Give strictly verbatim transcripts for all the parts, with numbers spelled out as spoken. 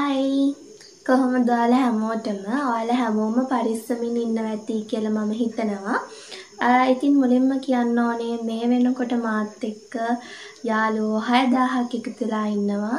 හයි කොහොමද ඔයාලා හැමෝටම ඔයාලා හැමෝම පරිස්සමින් ඉන්නවා ඇති කියලා මම හිතනවා. ඉතින් මුලින්ම කියන්න ඕනේ මේ වෙනකොට මාත් එක්ක යාළුවෝ හය දහසක් එකතුලා ඉන්නවා.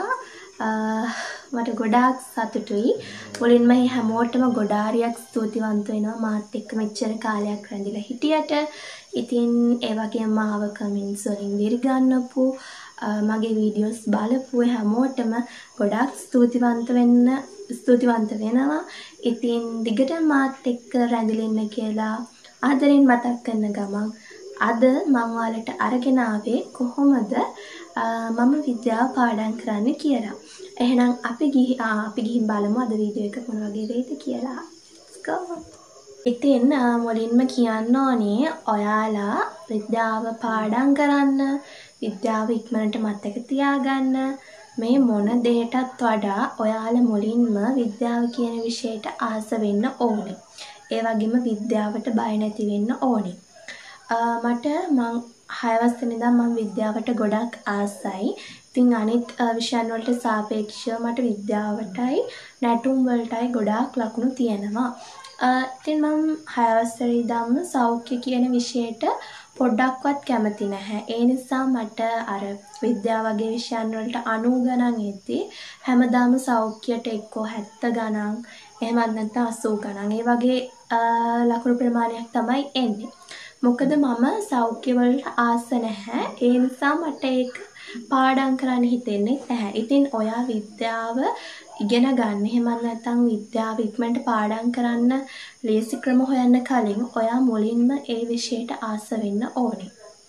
මට ගොඩාක් සතුටුයි. මුලින්ම මේ හැමෝටම ගොඩාරියක් ස්තුතිවන්ත වෙනවා මාත් එක්ක මෙච්චර කාලයක් රැඳිලා හිටියට. ඉතින් ඒ වගේම මාව කමෙන්ට්ස් වලින් දිරිගන්නපු මගේ වීඩියෝස් බලපු හැමෝටම ගොඩාක් ස්තුතිවන්ත වෙන්න ස්තුතිවන්ත වෙනවා. ඉතින් දිගට මාත් එක්ක රැඳිලා ඉන්න කියලා ආදරෙන් මතක් කරන ගමන් අද මම ඔයාලට අරගෙන ආවේ කොහොමද මම විද්‍යාව පාඩම් කරන්න කියලා. එහෙනම් අපි ගිහි අපි ගිහින් බලමු අද වීඩියෝ එක මොන වගේ වෙයිද කියලා. Let's go. ඉතින් මුලින්ම කියන්න ඕනේ ඔයාලා විද්‍යාව පාඩම් කරන්න විද්‍යාව ඉක්මනට මතක තියාගන්න මේ මොන දෙයකටත් වඩා ඔයාලා මුලින්ම විද්‍යාව කියන විෂයට ආස වෙන්න ඕනේ. ඒ වගේම විද්‍යාවට බය නැති වෙන්න ඕනේ. මට මං හය වසරේ ඉඳන් මම විද්‍යාවට ගොඩක් ආසයි. ඉතින් අනිත් විෂයන් වලට සාපේක්ෂව මට විද්‍යාවටයි නැටුම් වලටයි ගොඩාක් ලකුණු තියෙනවා. ඉතින් මම හය වසරේ ඉඳන්ම සෞඛ්‍ය කියන විෂයට පොඩ්ඩක්වත් කැමති නැහැ. ඒ නිසා මට අර විද්‍යාව වගේ විෂයන් වලට අනූ ගණන් එද්දී හැමදාම සෞඛ්‍යයට එක්කෝ හැත්තෑ ගණන් එහෙමත් නැත්නම් අසූ ගණන් ඒ වගේ ලකුණු ප්‍රමාණයක් තමයි එන්නේ. මොකද මම සෞඛ්‍ය වලට ආස නැහැ. ඒ නිසා මට ඒක පාඩම් කරන්න හිතෙන්නේ නැහැ. ඉතින් ඔයා විද්‍යාව ඉගෙන ගන්න එහෙමත් නැත්නම් විද්‍යාව ඉක්මනට පාඩම් කරන්න ලේසි ක්‍රම හොයන්න කලින් ඔයා මුලින්ම ඒ විෂයට ආස වෙන්න ඕනේ.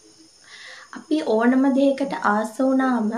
අපි ඕනම දෙයකට ආස වුණාම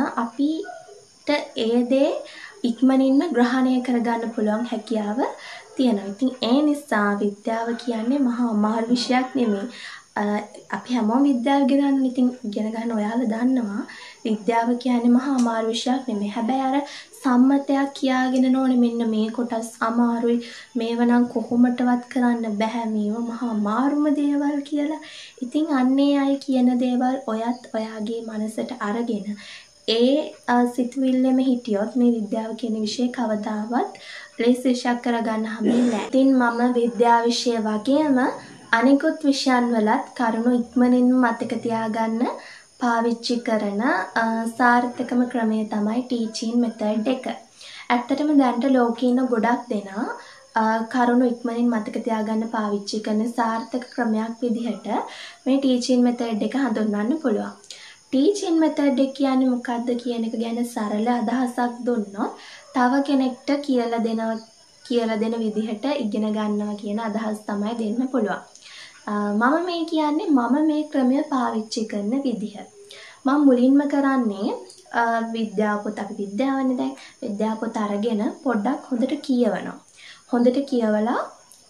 අපිට ඒ දේ ඉක්මනින්ම ග්‍රහණය කරගන්න පුළුවන් හැකියාව තියෙනවා. ඉතින් ඒ නිසා විද්‍යාව කියන්නේ මහා අමාරු විෂයක් නෙමෙයි. අපි හැමෝම විද්‍යාව ඉගෙන ඉතින් ඉගෙන ගන්න ඔයාලා දන්නවා විද්‍යාව කියන්නේ මහා අමාරු විෂයක් නෙමෙයි. හැබැයි අර සම්මතයක් කියාගෙන නෝනේ මෙන්න මේ කොටස් අමාරුයි මේව නම් කොහොමටවත් කරන්න බෑ මේව මහා අමාරුම දේවල් කියලා. ඉතින් අන්නේ අය කියන දේවල් ඔයත් ඔයාගේ මනසට අරගෙන ඒ සිතුවිල්ලෙම හිටියොත් මේ විද්‍යාව කියන විෂය කවදාවත් ලේසි විෂයක් කරගන්න හම්බෙන්නේ නැහැ. ඉතින් මම විද්‍යාව විෂය වගේම අනිකුත් විෂයන් වලත් කරුණු ඉක්මනින්ම මතක තියාගන්න පාවිච්චි කරන සාර්ථකම ක්‍රමය තමයි ටීචින් මෙතඩ් එක. ඇත්තටම දැනට ලෝකේ ඉන්න ගොඩක් දෙනා කරුණු ඉක්මනින් මතක තියාගන්න පාවිච්චි කරන සාර්ථක ක්‍රමයක් විදිහට මේ ටීචින් මෙතඩ් එක හඳුන්වන්න පුළුවන්. ටීචින් මෙතඩ් එක කියන්නේ මොකක්ද කියන එක ගැන සරල අදහසක් දුන්නොත් තව කෙනෙක්ට කියලා දෙනවා කියලා දෙන විදිහට ඉගෙන ගන්නවා කියන අදහස් තමයි දෙන්න පුළුවන්. මම මේ කියන්නේ මම මේ ක්‍රමය පාවිච්චි කරන විදිහ. මම මුලින්ම කරන්නේ විද්‍යාව පොත අපි විද්‍යාවනේ දැන් විද්‍යාව පොත අරගෙන පොඩ්ඩක් හොඳට කියවනවා. හොඳට කියවලා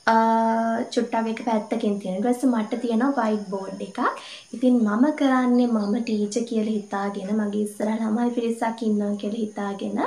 චුට්ටක් එක පැත්තකින් තියෙන. ඊට පස්සේ මට තියෙනවා වයිට් බෝඩ් එකක්. ඉතින් මම කරන්නේ මම ටීචර් කියලා හිතාගෙන මගේ ඉස්සරහ ළමයි පිරිසක් ඉන්නවා කියලා හිතාගෙන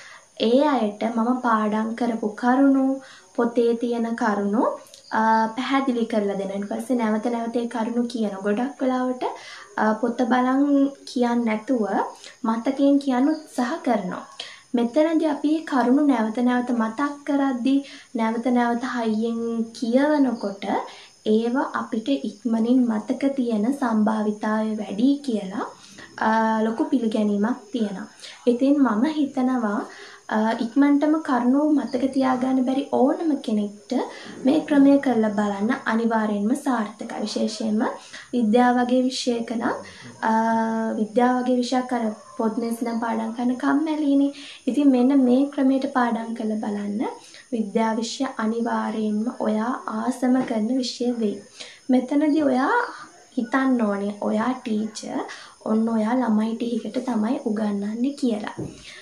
ඒ අයට මම පාඩම් කරපු කරුණු පොතේ තියෙන කරුණු පැහැදිලි කරලා දෙනවා. ඊට පස්සේ නැවත නැවත ඒ කරුණු කියන ගොඩක් වෙලාවට පොත බලන් කියන්නේ නැතුව මතකයෙන් කියන්න උත්සාහ කරනවා. මෙතනදී අපි කරුණු නැවත නැවත මතක් කරද්දී නැවත නැවත හයියෙන් කියවනකොට ඒව අපිට ඉක්මනින් මතක තියෙන සම්භාවිතාවය වැඩි කියලා ලොකු පිළිගැනීමක් තියෙනවා. ඉතින් මම හිතනවා ඉක්මනටම කරුණු මතක තියාගන්න බැරි ඕනම කෙනෙක්ට මේ ක්‍රමය කරලා බලන්න අනිවාර්යෙන්ම සාර්ථකයි. විශේෂයෙන්ම විද්‍යාව වගේ විෂයක නම් විද්‍යාව වගේ විෂයක් අර පොත්නෙස් නම් පාඩම් කරන කම්මැලිනේ. ඉතින් මෙන්න මේ ක්‍රමයට පාඩම් කරලා බලන්න විද්‍යාව විෂය අනිවාර්යෙන්ම ඔයා ආසම කරන විෂය වෙයි. මෙතනදී ඔයා හිතන්න ඕනේ ඔයා ටීචර් ඔන්න ඔයා ළමයි ටිකකට තමයි උගන්වන්නේ කියලා.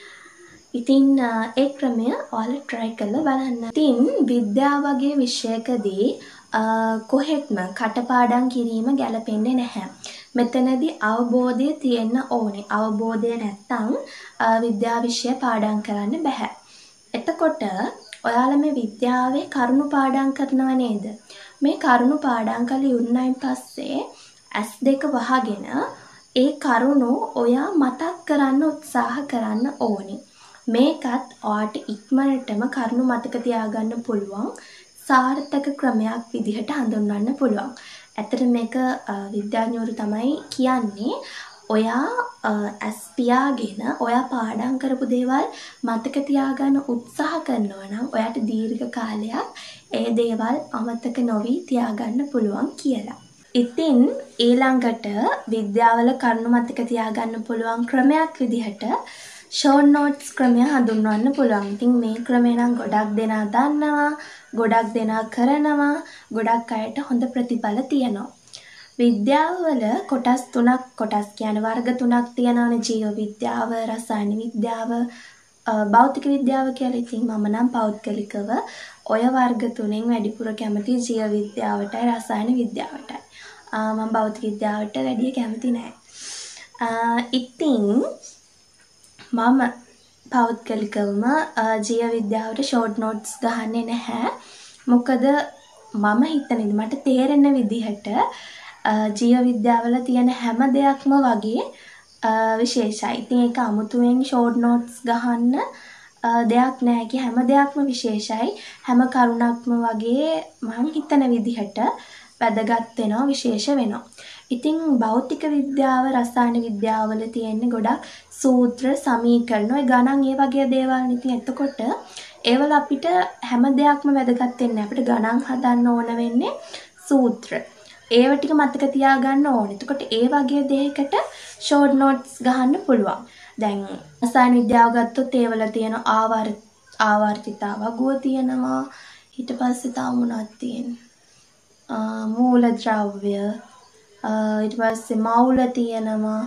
ඉතින් ඒ ක්‍රමය ඔයාලා try කරලා බලන්න. ඉතින් විද්‍යාව වගේ විෂයකදී කොහෙත්ම කටපාඩම් කිරීම ගැලපෙන්නේ නැහැ. මෙතනදී අවබෝධය තියෙන්න ඕනේ. අවබෝධය නැත්තම් විද්‍යා විෂය පාඩම් කරන්න බෑ. එතකොට ඔයාලා මේ විද්‍යාවේ කරුණු පාඩම් කරනව නේද? මේ කරුණු පාඩම් කරලා ඉවරනයින් පස්සේ ඇස් දෙක වහගෙන ඒ කරුණු ඔයා මතක් කරන්න උත්සාහ කරන්න ඕනේ. මේකත් ඔයාට ඉක්මනටම කරුණු මතක තියාගන්න පුළුවන් සාර්ථක ක්‍රමයක් විදිහට හඳුන්වන්න පුළුවන්. ඇත්තට මේක විද්‍යාඥයෝ තමයි කියන්නේ ඔයා ඇස් පියාගෙන ඔයා පාඩම් කරපු දේවල් මතක තියාගන්න උත්සාහ කරනවා නම් ඔයාට දීර්ඝ කාලයක් ඒ දේවල් අමතක නොවි තියාගන්න පුළුවන් කියලා. ඉතින් ඊළඟට විද්‍යාවල කරුණු මතක තියාගන්න පුළුවන් ක්‍රමයක් විදිහට ෂෝට් නෝට්ස් ක්‍රමය හඳුන්වන්න පුළුවන්. ඉතින් මේ ක්‍රමය නම් ගොඩක් දෙනා දන්නවා, ගොඩක් දෙනා කරනවා, ගොඩක් අයට හොඳ ප්‍රතිඵල තියෙනවා. විද්‍යාවවල කොටස් තුනක් කොටස් කියන්නේ වර්ග තුනක් තියෙනවානේ. ජීව විද්‍යාව, රසායන විද්‍යාව, භෞතික විද්‍යාව කියලා. ඉතින් මම නම් පෞද්ගලිකව ඔය වර්ග තුනෙන් වැඩිපුර කැමති ජීව විද්‍යාවටයි රසායන විද්‍යාවටයි. මම භෞතික විද්‍යාවට වැඩිය කැමති නැහැ. ඉතින් මම පෞද්ගලිකවම ජීව විද්‍යාවට ෂෝට් නෝට්ස් ගහන්නේ නැහැ. මොකද මම හිතන්නේ මට තේරෙන විදිහට ජීව විද්‍යාවල තියෙන හැම දෙයක්ම වගේ විශේෂයි. ඉතින් ඒක අමුතුවෙන් ෂෝට් නෝට්ස් ගහන්න දෙයක් නැහැ. කි හැම දෙයක්ම විශේෂයි. හැම කරුණක්ම වගේ මම හිතන විදිහට වැදගත් වෙනවා, විශේෂ වෙනවා. ඉතින් භෞතික විද්‍යාව, රසායන විද්‍යාවල තියෙන්නේ ගොඩක් සූත්‍ර, සමීකරණ, ඔය ගණන් ඒ වගේ දේවල්. ඉතින් එතකොට ඒවල අපිට හැම දෙයක්ම වැදගත් වෙන්නේ. අපිට ගණන් හදන්න ඕන වෙන්නේ සූත්‍ර. ඒව ටික මතක තියාගන්න ඕනේ. එතකොට ඒ වගේ දෙයකට ෂෝට් නෝට්ස් ගහන්න පුළුවන්. දැන් රසායන විද්‍යාව ගත්තොත් ඒවල තියෙන ආවර්ත ආවර්තිතාවගුව තියෙනවා. ඊට පස්සේ තව මොනවද තියෙන්නේ? මූලද්‍රව්‍ය, ඊට පස්සේ මවුල තියෙනවා,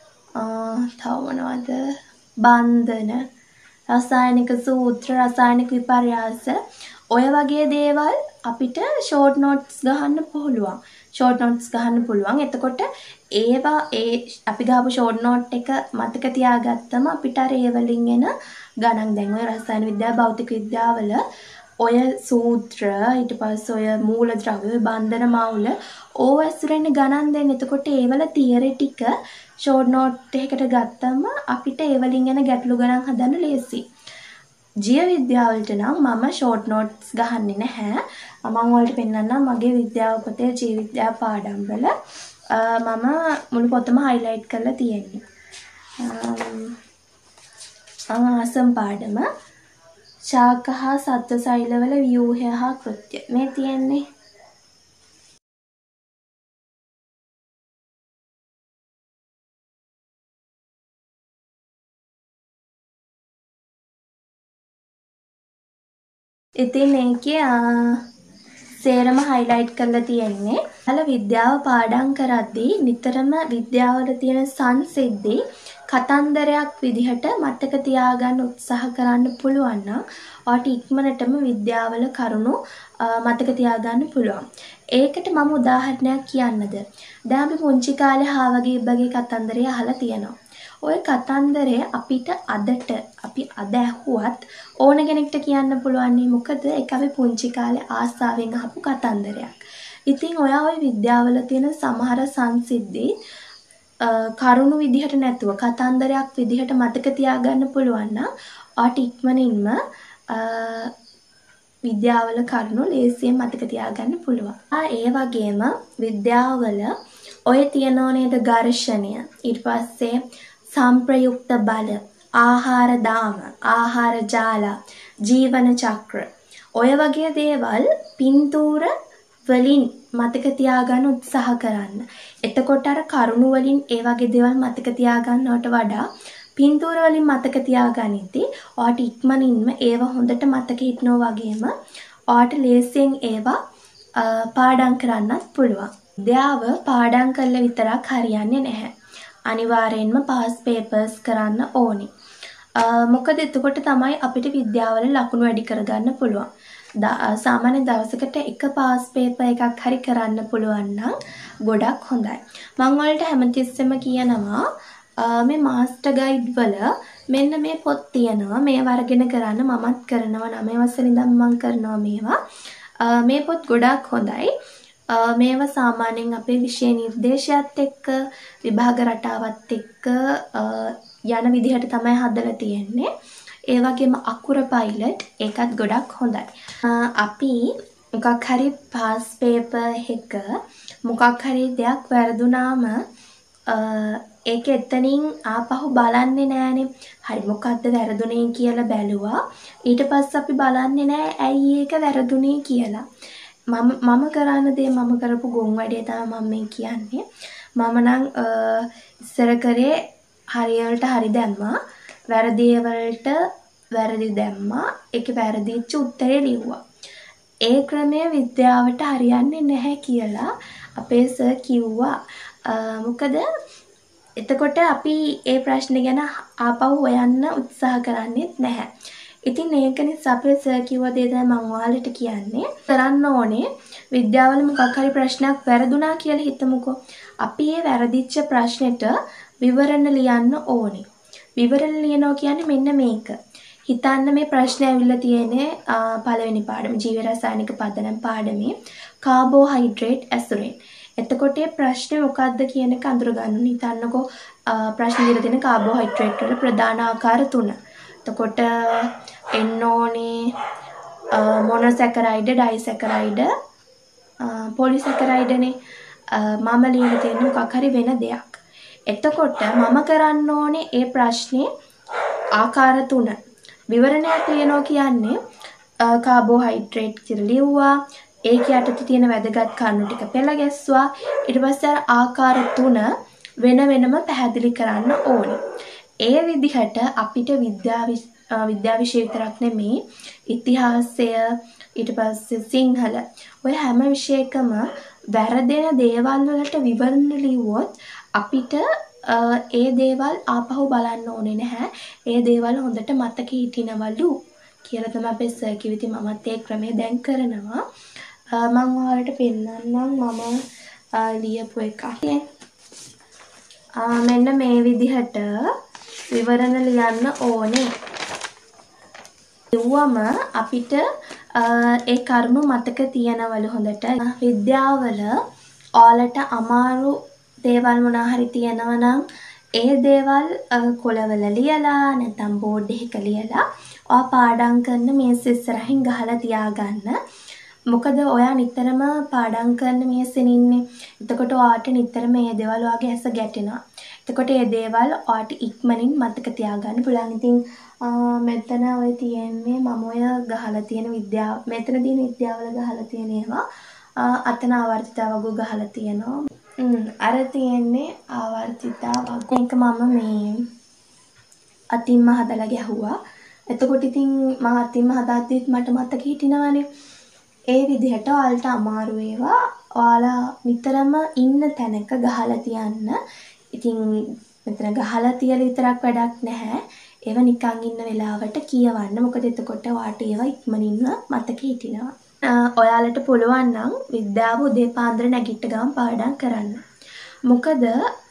තව මොනවද? බන්ධන, රසායනික සූත්‍ර, රසායනික විපර්යාස, ඔය වගේ දේවල් අපිට ෂෝට් නෝට්ස් ගහන්න පුළුවන්. ෂෝට් නෝට්ස් ගහන්න පුළුවන්. එතකොට ඒවා ඒ අපි ගහපු ෂෝට් නෝට් එක මතක තියාගත්තම අපිට අර ඒ වලින් එන ගණන්, දැන් ඔය රසායන විද්‍යාව, භෞතික විද්‍යාවල ඔය සූත්‍ර, ඊට පස්සේ ඔය මූලද්‍රව්‍ය, බන්ධන, මවුල ඕව ඇසුරෙන් ගණන් දෙන්න. එතකොට ඒවල තියරි ටික ෂෝට් නෝට් එකකට ගත්තම අපිට ඒ වලින් එන ගැටලු ගණන් හදන්න ලේසියි. ජීව විද්‍යාවලට නම් මම ෂෝට් නෝට්ස් ගහන්නේ නැහැ. මම ඔයාලට පෙන්නන්නම් මගේ විද්‍යාව පොතේ ජීව විද්‍යාව පාඩම් වල මම මුළු පොතම highlight කරලා තියෙන්නේ. මම ආසම් පාඩම ශාක හා සත්ව සෛලවල ව්‍යූහය හා කෘත්‍ය මේ තියෙන්නේ. ඉතින් මේකේ සේරම highlight කරලා තියෙන්නේ. අල විද්‍යාව පාඩම් කරද්දී නිතරම විද්‍යාවල තියෙන සංසිද්ධි කතන්දරයක් විදිහට මතක තියාගන්න උත්සාහ කරන්න පුළුවන් නම් ඔයාට ඉක්මනටම විද්‍යාවල කරුණු මතක තියාගන්න පුළුවන්. ඒකට මම උදාහරණයක් කියන්නද? දැන් අපි පුංචි කාලේ හාවගේ ඉබ්බගේ කතන්දරය අහලා තියෙනවා. ඔය කතන්දරය අපිට අදට අපි අද ඇහුවත් ඕන කෙනෙක්ට කියන්න පුළුවන් නේ. මොකද ඒක අපි පුංචි කාලේ ආසාවෙන් අහපු කතන්දරයක්. ඉතින් ඔයා ওই විද්‍යාවල තියෙන සමහර සංසිද්ධි කරුණු විදිහට නැතුව කතන්දරයක් විදිහට මතක තියාගන්න පුළුවන් නම් ඔයාට ඉක්මනින්ම විද්‍යාවල කරුණු ලේසියෙන් මතක තියාගන්න පුළුවන්. ආ ඒ වගේම විද්‍යාවල ඔය තියනෝ නේද ඝර්ෂණය, ඊට පස්සේ සම්ප්‍රයුක්ත බල, ආහාර දාම, ආහාර ජාල, ජීවන චක්‍ර, ඔය වගේ දේවල් පින්තූර වලින් මතක තියාගන්න උත්සාහ කරන්න. එතකොට අර කරුණු වලින් ඒ වගේ දේවල් මතක තියාගන්නවට වඩා පින්තූර වලින් මතක තියාගනිද්දී ඔයාට ඉක්මනින්ම ඒව හොඳට මතක හිටිනවා වගේම ඔයාට ලේසියෙන් ඒවා පාඩම් කරන්නත් පුළුවන්. විද්‍යාව පාඩම් කරලා විතරක් හරියන්නේ නැහැ. අනිවාර්යෙන්ම පාස් පේපර්ස් කරන්න ඕනේ. මොකද එතකොට තමයි අපිට විද්‍යාවල ලකුණු වැඩි කරගන්න පුළුවන්. සාමාන්‍ය දවසකට එක පාස් පේපර් එකක් හරි කරන්න පුළුවන් නම් ගොඩක් හොඳයි. මම වලට හැමතිස්සෙම කියනවා මේ මාස්ටර් ගයිඩ් වල මෙන්න මේ පොත් තියෙනවා. මේවා අරගෙන කරන්න මමත් කරනවා. නවය වසරේ ඉඳන් මම කරනවා මේවා. මේ පොත් ගොඩක් හොඳයි. මේවා සාමාන්‍යයෙන් අපේ විෂය නිර්දේශයත් එක්ක විභාග රටාවත් එක්ක යන විදිහට තමයි හදලා තියෙන්නේ. ඒ වගේම අකුර පයිලට් ඒකත් ගොඩක් හොඳයි. අපි මොකක් හරි පාස් පේපර් එක මොකක් හරි දෙයක් වැරදුනාම ඒක එතනින් ආපහු බලන්නේ නෑනේ. හරි මොකද්ද වැරදුනේ කියලා බැලුවා. ඊට පස්සේ අපි බලන්නේ නෑ ඇයි ඒක වැරදුනේ කියලා. මම මම කරන දේ මම කරපු ගොන් වැඩේ තමයි මම මේ කියන්නේ. මම නම් ඉස්සර කරේ හරියට හරි දැම්මා. වැරදි වලට වැරදි දැම්මා. ඒකේ වැරදිච්ච උත්තරේ ලිව්වා. ඒ ක්‍රමය විද්‍යාවට හරියන්නේ නැහැ කියලා අපේ සර් කිව්වා. මොකද එතකොට අපි ඒ ප්‍රශ්නේ ගැන ආපහු හොයන්න උත්සාහ කරන්නේත් නැහැ. ඉතින් ඒක නිසා අපේ සර් කිව්ව දේ තමයි මම ඔයාලට කියන්නේ. කරන්න ඕනේ විද්‍යාවල මොකක් හරි ප්‍රශ්නයක් වැරදුනා කියලා හිතමුකෝ. අපි ඒ වැරදිච්ච ප්‍රශ්නෙට විවරණ ලියන්න ඕනේ. විවරණ ලියනවා කියන්නේ මෙන්න මේක. හිතන්න මේ ප්‍රශ්නේ ඇවිල්ලා තියෙන්නේ පළවෙනි පාඩම ජීව රසායනික පදනම් පාඩමේ කාබෝහයිඩ්‍රේට් ඇසුරෙන්. එතකොට මේ ප්‍රශ්නේ මොකක්ද කියන එක අඳුර ගන්න ඕනේ. හිතන්නකෝ ප්‍රශ්නේ දීලා තියෙන කාබෝහයිඩ්‍රේට් වල ප්‍රධාන ආකාර තුන. එතකොට එන්න ඕනේ මොනොසැකරයිඩ්, ඩයිසැකරයිඩ්, පොලිසැකරයිඩ්නේ. මම ලියලා තියෙන මොකක් හරි වෙන දෙයක්. එතකොට මම කරන්න ඕනේ ඒ ප්‍රශ්නේ ආකාර තුන. විවරණයක් ලියනවා කියන්නේ කාබෝහයිඩ්‍රේට් කියලා ලිව්වා. ඒක යටතේ තියෙන වැදගත් කරුණු ටික පෙළ ගැස්සුවා. ඊට පස්සේ අර ආකාර තුන වෙන වෙනම පැහැදිලි කරන්න ඕනේ. ඒ විදිහට අපිට විද්‍යා විද්‍යා විෂය විතරක් නෙමෙයි ඉතිහාසය ඊට පස්සේ සිංහල ඔය හැම විෂයකම වැරදෙන දේවල් වලට විවරණ ලිව්වොත් අපිට ඒ දේවල් ආපහු බලන්න ඕනේ නැහැ. ඒ දේවල් හොඳට මතක හිටිනවලු කියලා තමයි අපේ සර් කිව්වේ. ඉතින් මමත් ඒ ක්‍රමය දැන් කරනවා. මම ඔයාලට පෙන්නන්නම් මම ලියපු එකක්. මෙන්න මේ විදිහට විවරණ ලියන්න ඕනේ. ලිව්වම අපිට ඒ කරුණු මතක තියනවලු හොඳට. විද්‍යාවල ඔයාලට අමාරු දේවල් මොනවා හරි තියෙනවා නම් ඒ දේවල් කොළවල ලියලා නැත්නම් බෝඩ් එකක ලියලා ඔයා පාඩම් කරන මේස් ඉස්සරහින් ගහලා තියාගන්න. මොකද ඔයා නිතරම පාඩම් කරන මේසෙන් ඉන්නේ. එතකොට ඔයාට නිතරම මේ දේවල් ඔයාගේ ඇස ගැටෙනවා. එතකොට මේ දේවල් ඔයාට ඉක්මනින් මතක තියාගන්න පුළුවන්. ඉතින් මෙතන ඔය තියෙන්නේ මම ඔය ගහලා තියෙන විද්‍යාව මෙතන තියෙන විද්‍යාවල ගහලා තියෙන ඒවා අතන ආවර්තිතා වගු ගහලා තියෙනවා. අර තියෙන්නේ ආවර්තිතා වගු. ඒක මම මේ අතින්ම හදලා ගැහුවා. එතකොට ඉතින් මම අතින්ම හදාද්දිත් මට මතක හිටිනවනේ. ඒ විදිහට ඔයාලට අමාරු ඒවා ඔයාලා නිතරම ඉන්න තැනක ගහලා තියන්න. ඉතින් මෙතන ගහලා තියලා විතරක් වැඩක් නැහැ. ඒව නිකන් ඉන්න වෙලාවට කියවන්න. මොකද එතකොට ඔයාට ඒවා ඉක්මනින්ම මතක හිටිනවා. ඔයාලට පුළුවන් නම් විද්‍යාව උදේ පාන්දර නැගිට ගමන් පාඩම් කරන්න. මොකද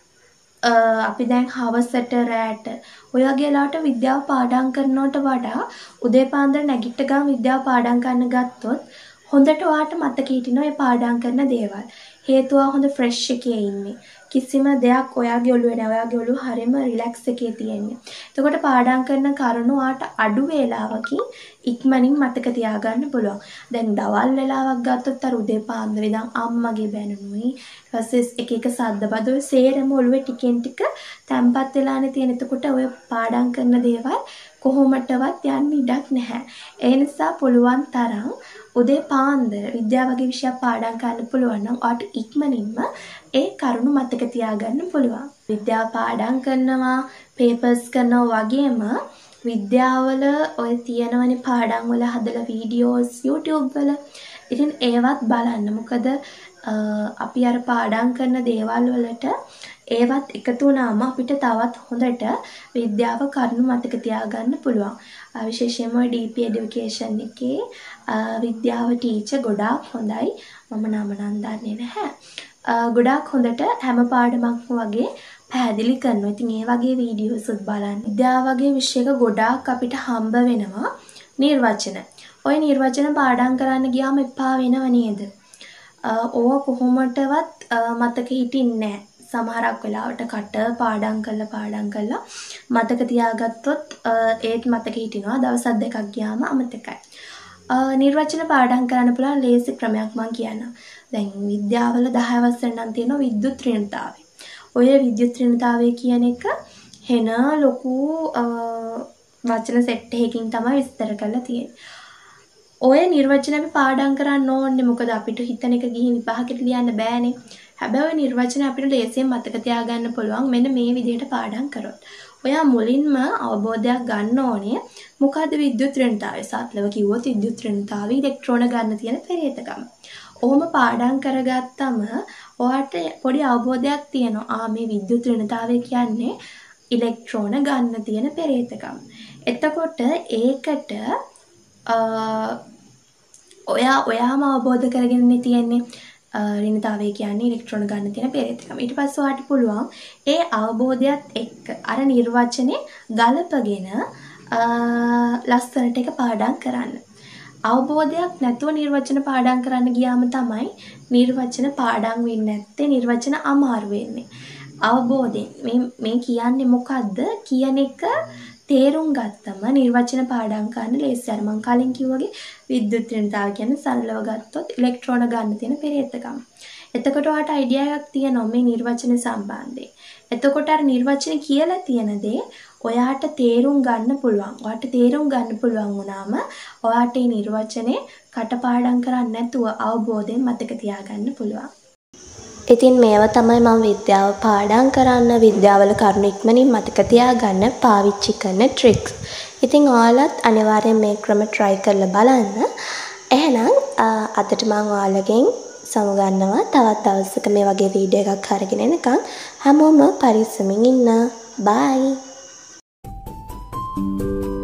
අපි දැන් හවසට රැට ඔය වගේ වෙලාවට විද්‍යාව පාඩම් කරනවට වඩා උදේ පාන්දර නැගිට ගමන් විද්‍යාව පාඩම් කරන්න ගත්තොත් හොඳට ඔයාට මතක හිටිනවා මේ පාඩම් කරන දේවල්. හේතුව හොඳ ෆ්‍රෙෂ් එකේ ඉන්නේ. කිසිම දෙයක් ඔයාගේ ඔළුවේ නැහැ. ඔයාගේ ඔළුව හරියම රිලැක්ස් එකේ තියෙන්නේ. එතකොට පාඩම් කරන කරුණු ඔයාට අඩු වේලාවකින් ඉක්මනින් මතක තියාගන්න පුළුවන්. දැන් දවල් වෙලාවක් ගත්තොත් අර උදේ පාන්දර ඉඳන් අම්මගේ බැනුනුයි ඊපස්සේ එක එක සද්ද බද ඔය සේරම ඔළුවේ ටිකෙන් ටික තැම්පත් වෙලානේ තියෙන. එතකොට ඔය පාඩම් කරන දේවල් කොහොමටවත් යන්න ඉඩක් නැහැ. ඒ නිසා පුළුවන් තරම් උදේ පාන්දර විද්‍යාව වගේ විෂයක් පාඩම් කරන්න පුළුවන් නම් ඔයාට ඉක්මනින්ම ඒ කරුණු මතක තියාගන්න පුළුවන්. විද්‍යාව පාඩම් කරනවා, පේපර්ස් කරනවා වගේම විද්‍යාවල ඔය තියෙනවනේ පාඩම් වල හදලා වීඩියෝස් YouTube වල. ඉතින් ඒවත් බලන්න. මොකද අපි අර පාඩම් කරන දේවල් වලට ඒවත් එකතු වුණාම අපිට තවත් හොඳට විද්‍යාව කරුණු මතක තියාගන්න පුළුවන්. විශේෂයෙන්ම ඩී පී එඩියුකේෂන් එකේ විද්‍යාව ටීචර් ගොඩාක් හොඳයි. මම නම නම් දන්නේ නැහැ. ගොඩාක් හොඳට හැම පාඩමක්ම වගේ පැහැදිලි කරනවා. ඉතින් ඒ වගේ වීඩියෝස් උත් බලන්න. විද්‍යාව වගේ විෂයක ගොඩාක් අපිට හම්බ වෙනවා නිර්වචන. ওই නිර්වචන පාඩම් කරන්න ගියාම එපා වෙනව නේද? ඕවා කොහොමදවත් මතක හිටින්නේ නැහැ. සමහරක් වෙලාවට කට පාඩම් කරලා පාඩම් කරලා මතක තියාගත්තොත් ඒත් මතක හිටිනවා. දවස් දෙකක් ගියාම අමතකයි. නිර්වචන පාඩම් කරන්න පුළුවන් ලේසි ක්‍රමයක් මම කියන්නම්. දැන් විද්‍යාවල දහය වසරේ නම් තියෙනවා විද්‍යුත් ඍණතාවය. ඔය විද්‍යුත් ඍණතාවය කියන එක හෙන ලොකු වචන සෙට් එකකින් තමයි විස්තර කරලා තියෙන්නේ. ඔය නිර්වචන අපි පාඩම් කරන්න ඕනේ. මොකද අපිට හිතන එක ගිහින් විභාගෙට ලියන්න බෑනේ. හැබැයි ඔය නිර්වචන අපිට ලේසියෙන් මතක තියාගන්න පුළුවන් මෙන්න මේ විදිහට පාඩම් කරොත්. ඔයා මුලින්ම අවබෝධයක් ගන්න ඕනේ මොකද්ද විද්‍යුත් ඍණතාවය? සත්‍යව කිව්වොත් විද්‍යුත් ඍණතාවය ඉලෙක්ට්‍රෝන ගන්න තියෙන පෙරේතකම. ඔහොම පාඩම් කරගත්තම ඔයාට පොඩි අවබෝධයක් තියෙනවා. ආ මේ විද්‍යුත් ඍණතාවය කියන්නේ ඉලෙක්ට්‍රෝන ගන්න තියෙන පෙරේතකම. එතකොට ඒකට ඔයා ඔයාම අවබෝධ කරගෙන තියෙන්නේ ඍණතාවය කියන්නේ ඉලෙක්ට්‍රෝන ගන්න තියෙන පෙරේතකම. ඊට පස්සේ ඔයාට පුළුවන් ඒ අවබෝධයත් එක්ක අර නිර්වචනේ ගලපගෙන ලස්සනට එක පාඩම් කරන්න. අවබෝධයක් නැතුව නිර්වචන පාඩම් කරන්න ගියාම තමයි නිර්වචන පාඩම් වෙන්නේ නැත්තේ, නිර්වචන අමාරු වෙන්නේ. අවබෝධයෙන් මේ මේ කියන්නේ මොකද්ද කියන එක තේරුම් ගත්තම නිර්වචන පාඩම් කරන්න ලේසියි. අර මම කලින් කිව්වාගේ විද්‍යුත් ඍණතාවය කියන්නේ සරලව ගත්තොත් ඉලෙක්ට්‍රෝන ගන්න තියෙන පෙරේතකම. එතකොට ඔයාට අයිඩියා එකක් තියෙනවා මේ නිර්වචන සම්බන්ධයෙන්. එතකොට අර නිර්වචන කියලා තියෙන දේ ඔයාට තේරුම් ගන්න පුළුවන්. ඔයාට තේරුම් ගන්න පුළුවන් වුණාම ඔයාට මේ නිර්වචනේ කටපාඩම් කරන්නේ නැතුව අවබෝධයෙන් මතක තියාගන්න පුළුවන්. ඉතින් මේවා තමයි මම විද්‍යාව පාඩම් කරන්න, විද්‍යාවල කරුණු ඉක්මනින් මතක තියාගන්න පාවිච්චි කරන ට්‍රික්ස්. ඉතින් ඔයාලත් අනිවාර්යෙන් මේ ක්‍රම try කරලා බලන්න. එහෙනම් අදට මම ඔයාලගෙන් සමුගන්නවා. තවත් දවසක මේ වගේ වීඩියෝ එකක් අරගෙන එනකන් හැමෝම පරිස්සමින් ඉන්න. බයි.